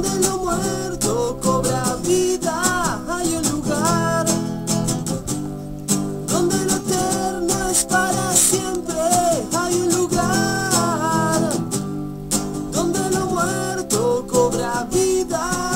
donde lo muerto cobra vida. Hay un lugar donde lo eterno es para siempre. Hay un lugar donde lo muerto cobra vida.